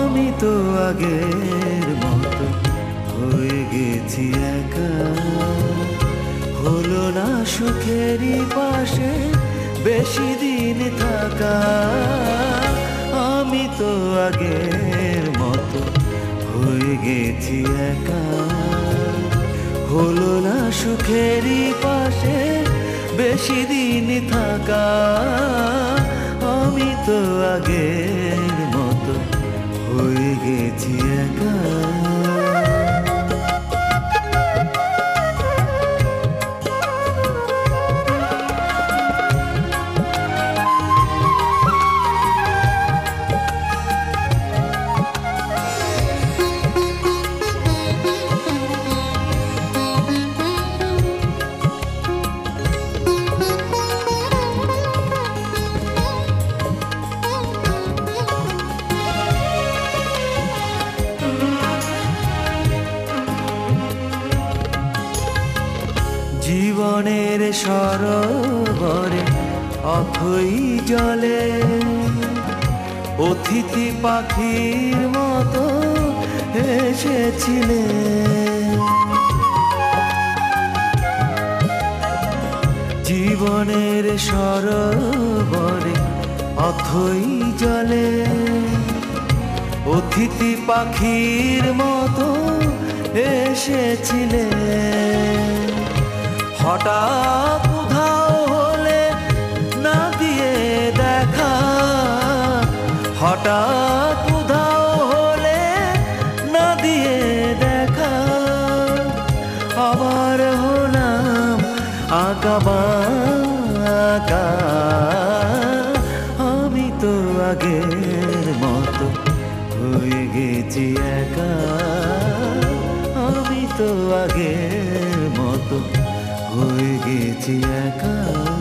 আমি তো আগের মতো হয়ে গেছি একা, হলো না সুখেরই পাশে বেশি দিন থাকা। আমি তো আগের মতো হয়ে গেছি একা, হলো না সুখেরই পাশে বেশি দিন থাকা। আমি তো আগের মতো হয়ে গেছি একা। জীবনের সরোবরে অথই জলে অতিথি পাখির মতো এসেছিলে। জীবনের সরোবরে অথই জলে অতিথি পাখির মতো এসেছিলে। হঠাৎ উধাও হলে না দিয়ে দেখা, হঠাৎ উধাও হলে না দিয়ে দেখা। আবার হলাম আঁকাবাঁকা, আমি তো আগের মতো হয়ে গেছি একা। আমি তো আগের মতো হয়ে গেছি একা।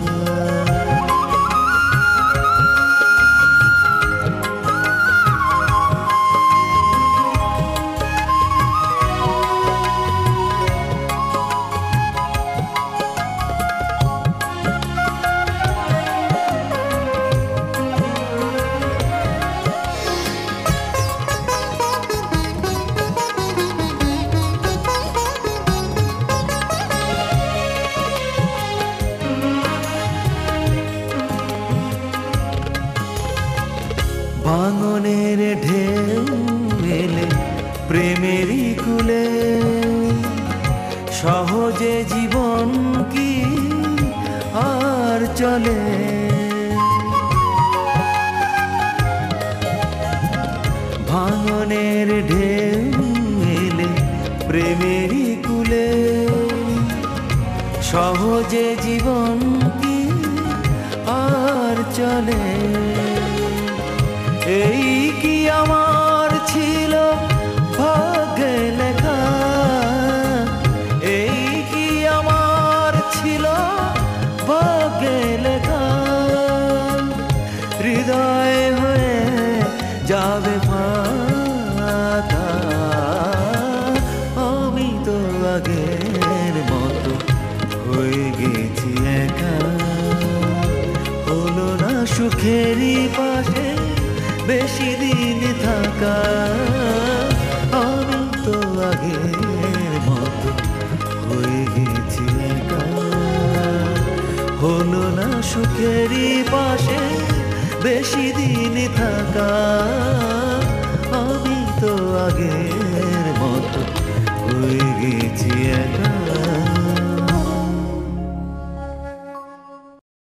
ভাঙনের ঢেউ এলে প্রেমেরই কুলে, সহজে জীবন কি আর চলে। ভাঙনের ঢেউ এলে প্রেমেরই কুলে, সহজে জীবন কি আর চলে। এই কি আমার ছিল ভাগ্যে লেখা, এই কি আমার ছিল ভাগ্যে লেখা। হৃদয় হয়ে যাবে ফাঁকা, আমি তো আগের মতো হয়ে গেছি একা। হলো না সুখেরই পাশে বেশি দিন থাকা। আমি তো আগের মতো হয়ে গেছি একা, হলো না সুখেরই পাশে বেশি দিন থাকা। আমি তো আগের মতো হয়ে গেছি একা।